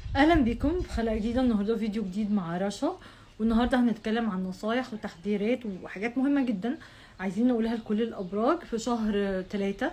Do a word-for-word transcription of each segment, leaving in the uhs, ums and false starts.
اهلا بيكم في حلقه جديده. النهارده فيديو جديد مع رشا، والنهارده هنتكلم عن نصايح وتحذيرات وحاجات مهمه جدا عايزين نقولها لكل الابراج في شهر ثلاثة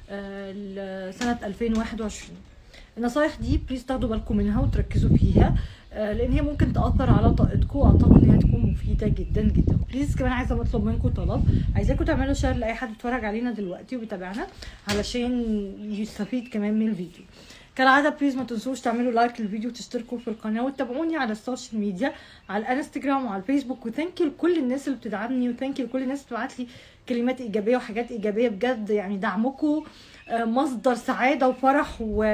سنه ألفين وواحد وعشرين. النصايح دي بليز تاخدوا بالكم منها وتركزوا فيها لان هي ممكن تاثر على طاقتكم، واعتقد ان هي تكون مفيده جدا جدا. بليز كمان عايزه اطلب منكم طلب، عايزاكم تعملوا شير لاي حد بيتفرج علينا دلوقتي وبيتابعنا علشان يستفيد كمان من الفيديو. كالعاده بليز ما تنسوش تعملوا لايك للفيديو وتشتركوا في القناه وتتابعوني على السوشيال ميديا، على الانستجرام وعلى الفيسبوك. وثانك يو لكل الناس اللي بتدعمني، وثانك يو لكل الناس اللي بتبعت لي كلمات ايجابيه وحاجات ايجابيه. بجد يعني دعمكم مصدر سعاده وفرح،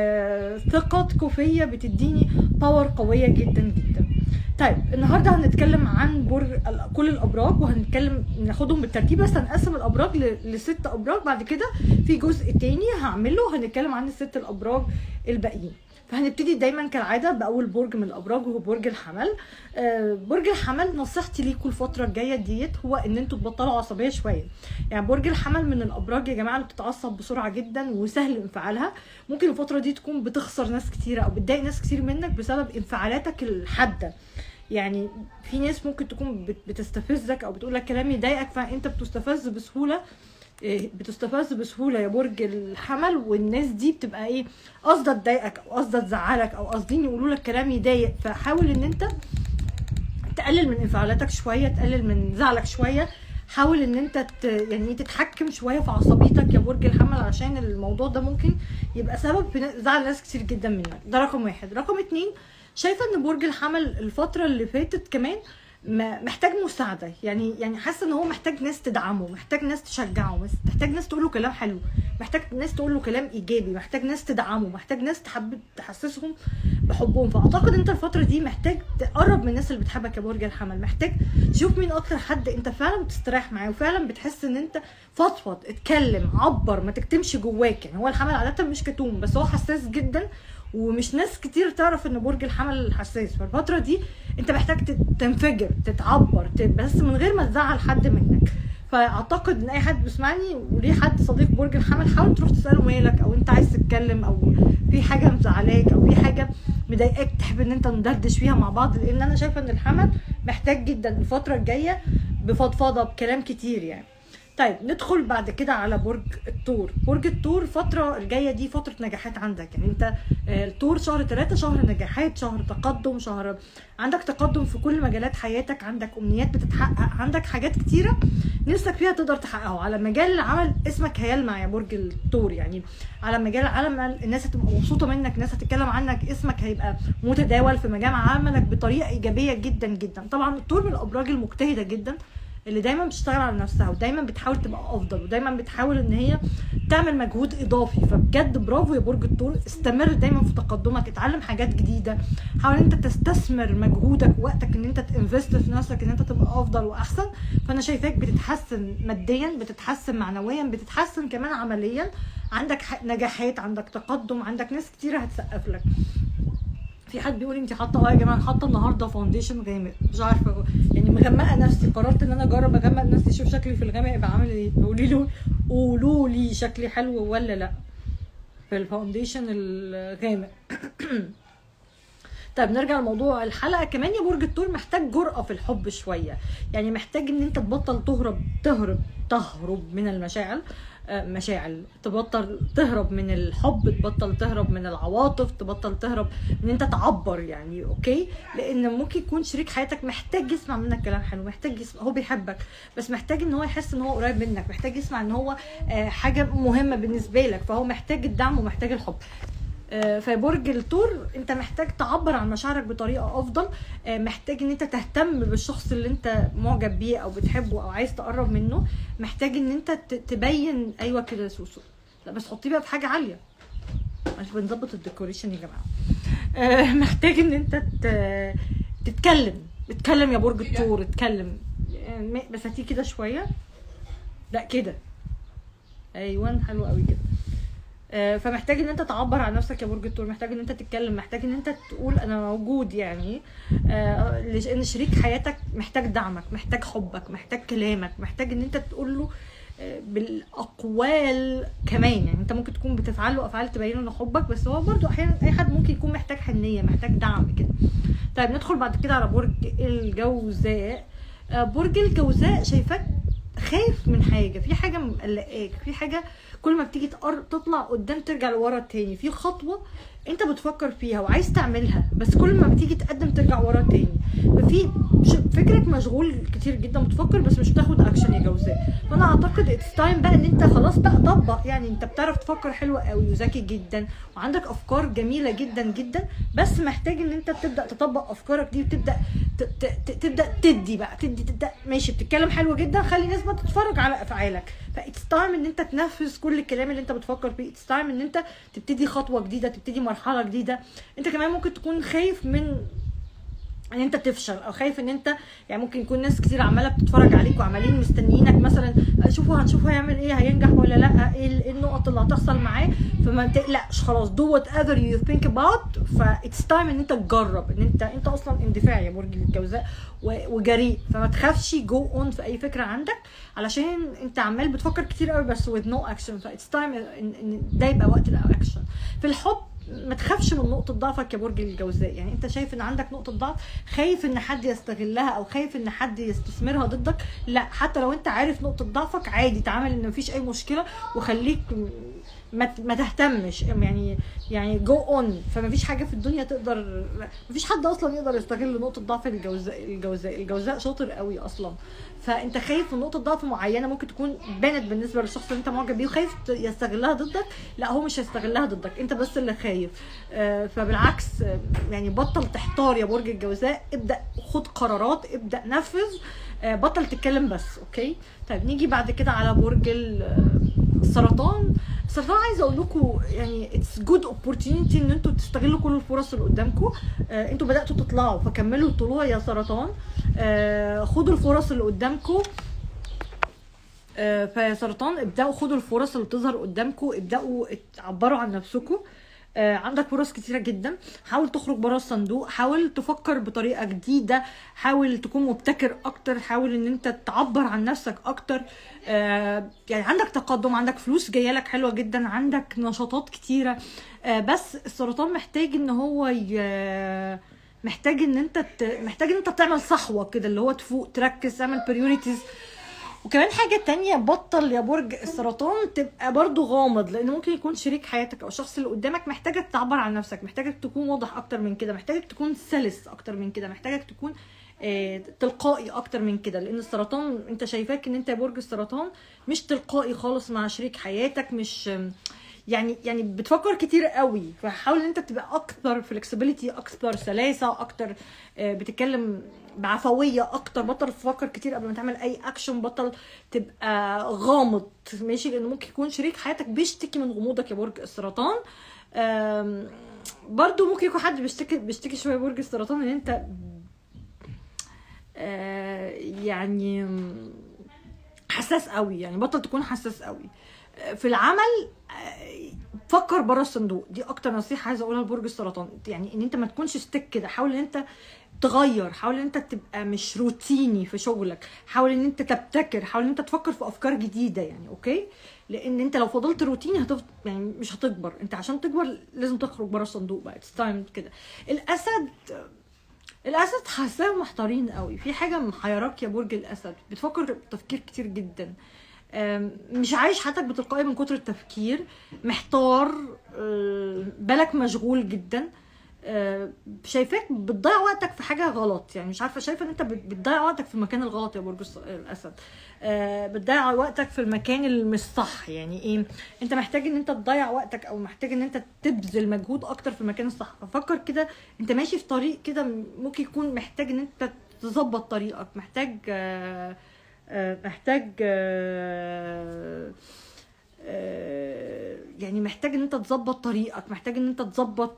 وثقتكم فيا بتديني باور قويه جدا جدا. طيب النهارده هنتكلم عن برج كل الابراج، وهنتكلم ناخدهم بالترتيب، بس هنقسم الابراج لست ابراج. بعد كده في جزء تاني هعمله هنتكلم عن الست الابراج الباقيين. فهنبتدي دايما كالعاده باول برج من الابراج وهو برج الحمل. آه برج الحمل، نصيحتي ليكم الفتره الجايه ديت هو ان انتوا تبطلوا عصبيه شويه. يعني برج الحمل من الابراج يا جماعه اللي بتتعصب بسرعه جدا وسهل انفعالها. ممكن الفتره دي تكون بتخسر ناس كتيره او بتضايق ناس كتير منك بسبب انفعالاتك الحاده. يعني في ناس ممكن تكون بتستفزك او بتقول لك كلام يضايقك، فانت بتستفز بسهوله بتستفز بسهوله يا برج الحمل. والناس دي بتبقى ايه، قصدها تضايقك او قصدها تزعلك او قاصدين يقولوا لك كلام يضايق. فحاول ان انت تقلل من انفعالاتك شويه، تقلل من زعلك شويه، حاول ان انت يعني تتحكم شويه في عصبيتك يا برج الحمل، عشان الموضوع ده ممكن يبقى سبب في زعل ناس كتير جدا منك. ده رقم واحد. رقم اتنين، شايفه ان برج الحمل الفتره اللي فاتت كمان محتاج مساعده. يعني يعني حاسه ان هو محتاج ناس تدعمه، محتاج ناس تشجعه، محتاج ناس تقول له كلام حلو، محتاج ناس تقول له كلام ايجابي، محتاج ناس تدعمه، محتاج ناس تحب تحسسهم بحبهم. فاعتقد انت الفتره دي محتاج تقرب من الناس اللي بتحبك يا برج الحمل، محتاج تشوف مين اكتر حد انت فعلا بتستريح معاه وفعلا بتحس ان انت فضفض، اتكلم، عبر، ما تكتمش جواك. يعني هو الحمل عاده مش كتوم، بس هو حساس جدا، ومش ناس كتير تعرف ان برج الحمل حساس. فالفتره دي انت محتاج تنفجر، تتعبر، بس من غير ما تزعل حد منك. فاعتقد ان اي حد بيسمعني وليه حد صديق برج الحمل، حاول تروح تساله مالك، او انت عايز تتكلم، او في حاجه مزعلاك، او في حاجه مضايقاك تحب ان انت ندردش فيها مع بعض. لان انا شايفه ان الحمل محتاج جدا الفتره الجايه بفضفضه، بكلام كتير يعني. طيب ندخل بعد كده على برج الثور. برج الثور الفترة الجاية دي فترة نجاحات عندك. يعني انت الثور شهر ثلاثة شهر نجاحات، شهر تقدم، شهر عندك تقدم في كل مجالات حياتك، عندك امنيات بتتحقق، عندك حاجات كتيرة نفسك فيها تقدر تحققها. على مجال العمل اسمك هيلمع يا برج الثور. يعني على مجال العمل الناس هتبقى مبسوطة منك، ناس هتتكلم عنك، اسمك هيبقى متداول في مجال عملك بطريقة ايجابية جدا جدا. طبعا الثور من الابراج المجتهدة جدا، اللي دايما بتشتغل على نفسها، ودايما بتحاول تبقى افضل، ودايما بتحاول ان هي تعمل مجهود اضافي. فبجد برافو يا برج الثور، استمر دايما في تقدمك، اتعلم حاجات جديده، حاول انت تستثمر مجهودك ووقتك ان انت تنفست في نفسك، ان انت تبقى افضل واحسن. فانا شايفاك بتتحسن ماديا، بتتحسن معنويا، بتتحسن كمان عمليا، عندك نجاحات، عندك تقدم، عندك ناس كتيره هتسقف لك. في حد بيقول انت حاطه اه يا جماعه، حاطه النهارده فاونديشن غامق، مش عارفه يعني مغمقه نفسي. قررت ان انا اجرب اغمق نفسي، اشوف شكلي في الغامق يبقى عامل ايه. قولي له قولوا لي شكلي حلو ولا لا في الفاونديشن الغامق. طيب نرجع لموضوع الحلقه. كمان يا برج الثور محتاج جرأه في الحب شويه. يعني محتاج ان انت تبطل تهرب تهرب تهرب من المشاعر مشاعر تبطل تهرب من الحب، تبطل تهرب من العواطف، تبطل تهرب من انت تعبر. يعني اوكي، لان ممكن يكون شريك حياتك محتاج يسمع منك كلام حلو، محتاج يسمع، هو بيحبك بس محتاج ان هو يحس ان هو قريب منك، محتاج يسمع ان هو حاجه مهمه بالنسبه لك، فهو محتاج الدعم ومحتاج الحب. في برج الثور انت محتاج تعبر عن مشاعرك بطريقه افضل، محتاج ان انت تهتم بالشخص اللي انت معجب بيه او بتحبه او عايز تقرب منه، محتاج ان انت تبين. ايوه كده يا سوسو، لا بس حطيه بقى في حاجه عاليه عشان بنظبط الديكوريشن يا جماعه. محتاج ان انت تتكلم اتكلم يا برج الثور، اتكلم بس هاتيه كده شويه، لا كده، ايوه حلو قوي كده. فمحتاج ان انت تعبر عن نفسك يا برج الثور، محتاج ان انت تتكلم، محتاج ان انت تقول انا موجود. يعني لان شريك حياتك محتاج دعمك، محتاج حبك، محتاج كلامك، محتاج ان انت تقول له بالاقوال كمان. يعني انت ممكن تكون بتفعل له افعال تبين له حبك، بس هو برضو احيانا اي حد ممكن يكون محتاج حنيه، محتاج دعم كده. طيب ندخل بعد كده على برج الجوزاء. برج الجوزاء شايفاك خايف من حاجه، في حاجه مقلقاك، في حاجه كل ما بتيجي تطلع قدام ترجع لورا تاني، في خطوه انت بتفكر فيها وعايز تعملها بس كل ما بتيجي تقدم ترجع ورا تاني. ففي فكرك مشغول كتير جدا، بتفكر بس مش بتاخد اكشن يا جوزاء. فانا اعتقد اتس تايم بقى ان انت خلاص بقى طبق. يعني انت بتعرف تفكر حلو قوي وذكي جدا وعندك افكار جميله جدا جدا، بس محتاج ان انت تبدا تطبق افكارك دي وتبدا تبدا تدي بقى تدي تبدا ماشي. بتتكلم حلو جدا، خلي الناس بقى تتفرج على افعالك. فاتس تايم ان انت تنفذ كل الكلام اللي انت بتفكر فيه. اتس تايم ان انت تبتدي خطوه جديده، تبتدي مرحله جديده. انت كمان ممكن تكون خايف من ان انت تفشل، او خايف ان انت يعني ممكن يكون ناس كتير عماله بتتفرج عليك وعمالين مستنيينك مثلا شوفوا هنشوفوا هيعمل ايه، هينجح ولا لا، ايه النقط اللي هتحصل معاه. فما تقلقش خلاص، do whatever you think about. فاتس تايم ان انت تجرب، ان انت انت اصلا اندفاعي يا برج الجوزاء وجريء، فما تخافش جو اون في اي فكره عندك، علشان انت عمال بتفكر كتير قوي بس with no action. فاتس تايم ان ده يبقى وقت الاكشن. في الحب ما تخافش من نقطه ضعفك يا برج الجوزاء. يعني انت شايف ان عندك نقطه ضعف، خايف ان حد يستغلها او خايف ان حد يستثمرها ضدك. لا، حتى لو انت عارف نقطه ضعفك عادي، تعامل ان مفيش اي مشكله وخليك ما ما تهتمش. يعني يعني جو اون. فما فيش حاجه في الدنيا تقدر، ما فيش حد اصلا يقدر يستغل نقطه ضعف الجوزاء. الجوزاء الجوزاء شاطر قوي اصلا. فانت خايف من نقطه ضعف معينه ممكن تكون بانت بالنسبه للشخص اللي انت معجب بيه وخايف يستغلها ضدك. لا، هو مش هيستغلها ضدك، انت بس اللي خايف. آه فبالعكس، يعني بطل تحتار يا برج الجوزاء، ابدا خد قرارات، ابدا نفذ، آه بطل تتكلم بس. اوكي. طيب نيجي بعد كده على برج السرطان. السرطان عايزه اقول لكم يعني اتس جود اوبورتيونيتي ان انتوا تستغلوا كل الفرص اللي قدامكم. آه انتوا بداتوا تطلعوا فكملوا الطلوع يا سرطان. آه خدوا الفرص اللي قدامكم. آه فيا سرطان ابداوا خدوا الفرص اللي بتظهر قدامكم، ابداوا تعبروا عن نفسكم. آه عندك فرص كتيره جدا. حاول تخرج بره الصندوق، حاول تفكر بطريقه جديده، حاول تكون مبتكر اكتر، حاول ان انت تعبر عن نفسك اكتر. آه يعني عندك تقدم، عندك فلوس جايه لك حلوه جدا، عندك نشاطات كتيره. آه بس السرطان محتاج ان هو ي... محتاج ان انت ت... محتاج ان انت تعمل صحوه كده، اللي هو تفوق، تركز، تعمل بريوريتيز. وكمان حاجه تانية، بطل يا برج السرطان تبقى برضو غامض، لان ممكن يكون شريك حياتك او الشخص اللي قدامك محتاجك تعبر عن نفسك، محتاجك تكون واضح اكتر من كده، محتاجك تكون سلس اكتر من كده، محتاجك تكون آه تلقائي اكتر من كده. لان السرطان انت شايفاك ان انت يا برج السرطان مش تلقائي خالص مع شريك حياتك، مش يعني يعني بتفكر كتير قوي. فحاول ان انت تبقى اكثر فلكسبيليتي، اكثر سلاسه، اكتر آه بتتكلم بعفويه اكتر. بطل تفكر كتير قبل ما تعمل اي اكشن، بطل تبقى غامض، ماشي؟ لان ممكن يكون شريك حياتك بيشتكي من غموضك يا برج السرطان. برضو ممكن يكون حد بيشتكي بيشتكي شويه برج السرطان ان انت يعني حساس قوي. يعني بطل تكون حساس قوي في العمل، فكر بره الصندوق. دي اكتر نصيحه عايزه اقولها لبرج السرطان. يعني ان انت ما تكونش ستيك كده، حاول ان انت تغير، حاول ان انت تبقى مش روتيني في شغلك، حاول ان انت تبتكر، حاول ان انت تفكر في افكار جديده. يعني اوكي، لان انت لو فضلت روتيني هتفضل يعني مش هتكبر. انت عشان تكبر لازم تخرج بره الصندوق بقى. اتس تايم كده. الاسد الاسد حاساهم محتارين قوي، في حاجه محيراك يا برج الاسد، بتفكر تفكير كتير جدا، مش عايش حياتك بتلقائي من كتر التفكير، محتار، بالك مشغول جدا. شايفاك بتضيع وقتك في حاجه غلط. يعني مش عارفه، شايفه ان انت بتضيع وقتك في المكان الغلط يا برج الاسد. بتضيع وقتك في المكان اللي مش صح. يعني ايه؟ انت محتاج ان انت تضيع وقتك، او محتاج ان انت تبذل مجهود اكتر في المكان الصح. ففكر كده، انت ماشي في طريق كده ممكن يكون محتاج ان انت تظبط طريقك، محتاج آه محتاج يعني محتاج ان انت تظبط طريقك، محتاج ان انت تظبط.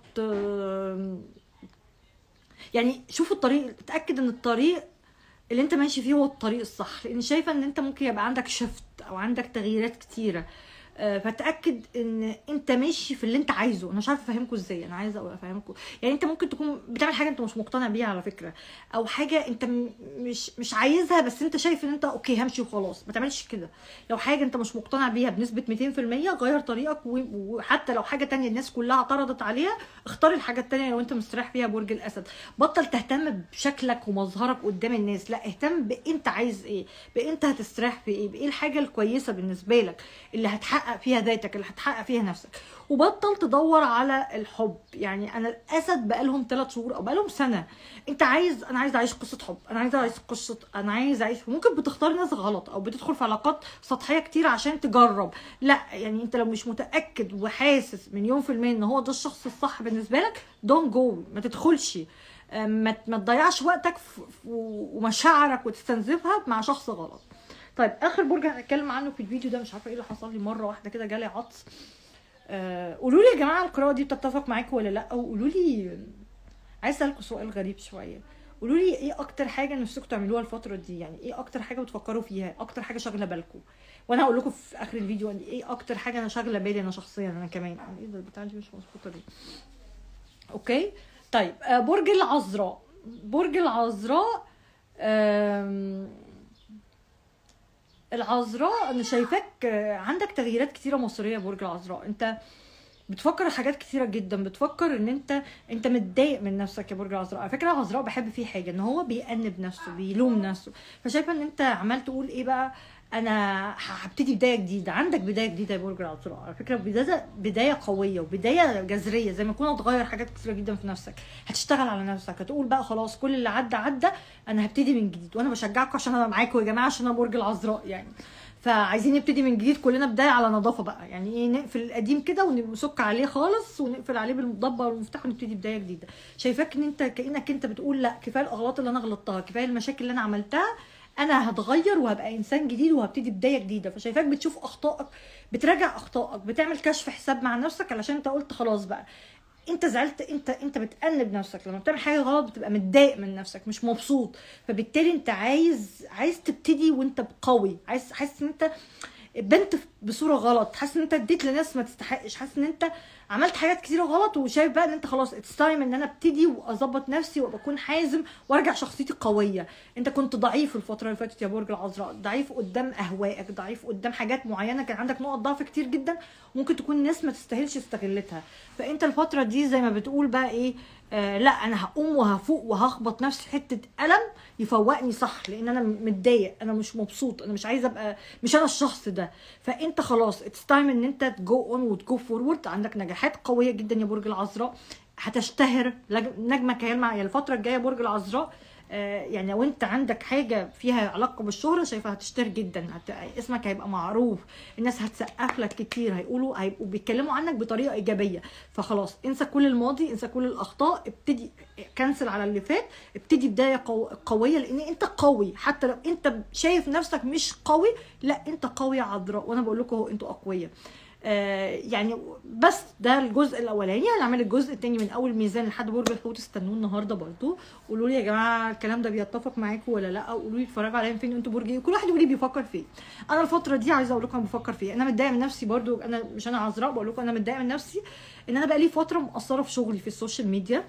يعني شوف الطريق، اتاكد ان الطريق اللي انت ماشي فيه هو الطريق الصح. لان شايفه ان انت ممكن يبقى عندك شفت او عندك تغييرات كتيره. آه فتاكد ان انت ماشي في اللي انت عايزه. انا مش عارفه افهمكم ازاي، انا عايزه افهمكم. يعني انت ممكن تكون بتعمل حاجه انت مش مقتنع بيها على فكره، او حاجه انت مش مش عايزها بس انت شايف ان انت اوكي همشي وخلاص. ما تعملش كده. لو حاجه انت مش مقتنع بيها بنسبه مئتين في المية غير طريقك، وحتى لو حاجه تانية الناس كلها اعترضت عليها اختار الحاجه التانية لو انت مستريح فيها. برج الاسد، بطل تهتم بشكلك ومظهرك قدام الناس، لا اهتم بانت عايز ايه، بانت هتستريح في ايه، بايه الحاجه الكويسه بالنسبه لك اللي هتحقق فيها ذاتك، اللي هتحقق فيها نفسك. وبطل تدور على الحب. يعني انا الاسد بقالهم ثلاث شهور او بقالهم سنه انت عايز، انا عايز اعيش قصه حب، انا عايز اعيش قصه، انا عايز اعيش. ممكن بتختار ناس غلط او بتدخل في علاقات سطحيه كتير عشان تجرب. لا يعني انت لو مش متاكد وحاسس مليون في الميه ان هو ده الشخص الصح بالنسبه لك دون جو، ما تدخلش، ما ما تضيعش وقتك ومشاعرك وتستنزفها مع شخص غلط. طيب اخر برج هنتكلم عنه في الفيديو ده، مش عارفه ايه اللي حصل لي مره واحده كده جالي عطس. آه قولوا لي يا جماعه القراءه دي بتتفق معاكم ولا لا؟ وقولوا لي، عايز اسالكم سؤال غريب شويه، قولوا لي ايه اكتر حاجه نفسكم تعملوها الفتره دي؟ يعني ايه اكتر حاجه بتفكروا فيها، اكتر حاجه شاغله بالكم؟ وانا هقول لكم في اخر الفيديو ايه اكتر حاجه انا شاغله بالي انا شخصيا انا كمان. يعني ايه ده البتاعه دي مش مظبوطه ليه؟ اوكي طيب. آه برج العذراء، برج العذراء، آم العذراء انا شايفاك عندك تغييرات كتيره مصيريه. برج العذراء انت بتفكر حاجات كتيره جدا، بتفكر ان انت انت متضايق من نفسك يا برج العذراء. على فكره العذراء بحب فيه حاجه ان هو بيأنب نفسه، بيلوم نفسه. فشايفه ان انت عمال تقول ايه بقى، انا هبتدي بدايه جديده. عندك بدايه جديده يا برج العذراء على فكره، بدايه بدايه قويه وبدايه جذريه، زي ما تكون هتغير حاجات كتيره جدا في نفسك، هتشتغل على نفسك، هتقول بقى خلاص كل اللي عدى عدى، انا هبتدي من جديد. وانا بشجعكم عشان انا معاكم يا جماعه، عشان انا برج العذراء يعني. فعايزين نبتدي من جديد كلنا، بدايه على نظافه بقى. يعني ايه، نقفل القديم كده ونسك عليه خالص ونقفل عليه بالمضبه والمفتاح ونبتدي بدايه جديده. شايفاك ان انت كانك انت بتقول لا كفايه الاغلاط اللي انا غلطتها، كفايه المشاكل اللي انا عملتها، انا هتغير وهبقى انسان جديد وهبتدي بدايه جديده. فشايفاك بتشوف اخطائك، بتراجع اخطائك، بتعمل كشف حساب مع نفسك، علشان انت قلت خلاص بقى انت زعلت، انت انت بتأنب نفسك لما بتعمل حاجه غلط، بتبقى متضايق من نفسك مش مبسوط. فبالتالي انت عايز عايز تبتدي وانت قوي، عايز حاسس ان انت بنت بصوره غلط، حاسس ان انت اديت لناس ما تستحقش، حاسس ان انت عملت حاجات كتيره غلط، وشايف بقى ان انت خلاص اتس تايم ان انا ابتدي واظبط نفسي وابقى اكون حازم وارجع شخصيتي قويه. انت كنت ضعيف الفتره اللي فاتت يا برج العذراء، ضعيف قدام اهوائك، ضعيف قدام حاجات معينه، كان عندك نقط ضعف كتير جدا ممكن تكون الناس ما تستاهلش استغلتها. فانت الفتره دي زي ما بتقول بقى ايه، آه لا انا هقوم وهفوق وهخبط نفسي حته قلم يفوقني صح، لان انا متضايق، انا مش مبسوط، انا مش عايزه ابقى مش انا الشخص ده. فانت خلاص اتس تايم ان انت تجو اون وتجو فورورد. عندك نجاحات قويه جدا يا برج العذراء، هتشتهر، نجمك هيلمع. يعني الفتره الجايه برج العذراء آه يعني لو انت عندك حاجه فيها علاقه بالشهره شايفه هتشتهر جدا، هت... اسمك هيبقى معروف، الناس هتسقف لك كتير، هيقولوا هيبقوا بيتكلموا عنك بطريقه ايجابيه. فخلاص انسى كل الماضي، انسى كل الاخطاء، ابتدي كنسل على اللي فات، ابتدي بدايه قو... قويه، لان انت قوي. حتى لو انت شايف نفسك مش قوي، لا انت قوي يا عذراء، وانا بقول لكم اهو انتوا اقوياء. آه يعني بس ده الجزء الاولاني. هنعمل الجزء الثاني من اول ميزان لحد برج الحوت، استنوه النهارده برضو. قولوا لي يا جماعه الكلام ده بيتفق معاكم ولا لا، قولوا لي اتفرجوا عليا فين انتوا برج ايه، كل واحد يقول لي بيفكر في ايه. انا الفتره دي عايزه اقول لكم انا بفكر في ايه. انا متضايقه من نفسي برضو، انا مش انا عذراء بقول لكم انا متضايقه من نفسي ان انا بقى لي فتره مقصره في شغلي في السوشيال ميديا.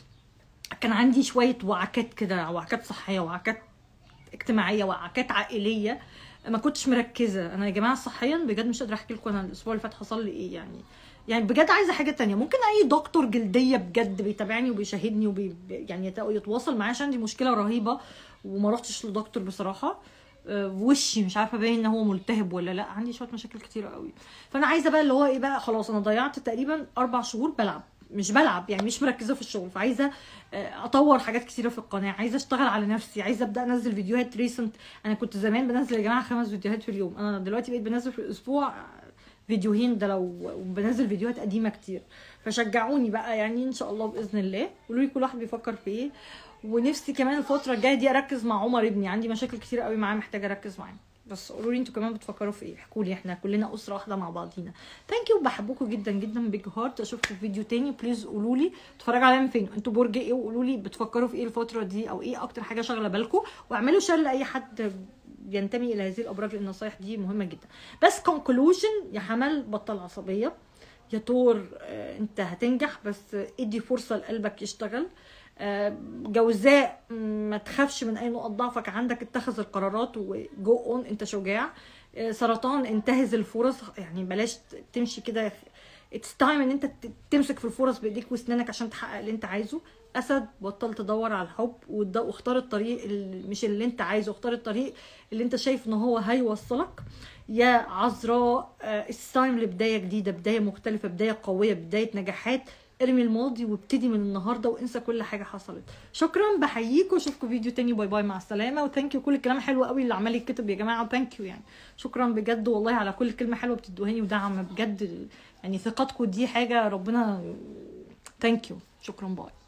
كان عندي شويه وعكات كده، وعكات صحيه وعكات اجتماعيه وعكات عائليه، ما كنتش مركزه. انا يا جماعه صحيا بجد مش قادره احكي لكم انا الاسبوع اللي فات حصل لي ايه. يعني يعني بجد عايزه حاجه تانية. ممكن اي دكتور جلديه بجد بيتابعني وبيشاهدني وبي يعني يتواصل معايا، عشان عندي مشكله رهيبه وما رحتش لدكتور بصراحه. وشي مش عارفه باين ان هو ملتهب ولا لا، عندي شويه مشاكل كتيره قوي. فانا عايزه بقى اللي هو ايه بقى، خلاص انا ضيعت تقريبا اربع شهور بلعب، مش بلعب يعني مش مركزه في الشغل. فعايزه اطور حاجات كتيره في القناه، عايزه اشتغل على نفسي، عايزه ابدا انزل فيديوهات ريسنت. انا كنت زمان بنزل يا جماعه خمس فيديوهات في اليوم، انا دلوقتي بقيت بنزل في الاسبوع فيديوهين، ده لو بنزل فيديوهات قديمه كتير. فشجعوني بقى يعني ان شاء الله باذن الله. قولوا لي كل واحد بيفكر في ايه. ونفسي كمان الفتره الجايه دي اركز مع عمر ابني، عندي مشاكل كتير قوي معاه محتاجه اركز معاه. بس قولوا لي انتوا كمان بتفكروا في ايه، احكوا لي، احنا كلنا اسره واحده مع بعضينا. ثانك يو، بحبكم جدا جدا، بيج هارت. اشوفكم في فيديو تاني. بليز قولوا لي بتتفرجوا عليا من فين، انتوا برج ايه، وقولوا لي بتفكروا في ايه الفتره دي، او ايه اكتر حاجه شاغله بالكم. واعملوا شير لاي حد ينتمي الى هذه الابراج، لان النصايح دي مهمه جدا. بس كونكلوجن يا حمل، بطل عصبيه. يا طور آه انت هتنجح، بس ادي فرصه لقلبك يشتغل. آه جوزاء ما تخافش من اي نقط ضعفك عندك، اتخذ القرارات وجو اون، انت شجاع. آه سرطان انتهز الفرص، يعني بلاش تمشي كده، اتس تايم ان انت تمسك في الفرص بايديك واسنانك عشان تحقق اللي انت عايزه. اسد بطل تدور على الحب واختار الطريق اللي مش اللي انت عايزه، اختار الطريق اللي انت شايف ان هو هيوصلك. يا عذراء اتس تايم لبدايه جديده، بدايه مختلفه، بدايه قويه، بدايه نجاحات. ارمي الماضي وابتدي من النهارده وانسى كل حاجه حصلت. شكرا، بحييكم، اشوفكم فيديو تاني، باي باي، مع السلامه. وثانك يو كل الكلام حلو قوي اللي عمال يتكتب يا جماعه، ثانك يو يعني، شكرا بجد والله على كل كلمه حلوه بتدوهاني ودعم بجد، يعني ثقتكم دي حاجه ربنا، ثانك يو، شكرا، باي.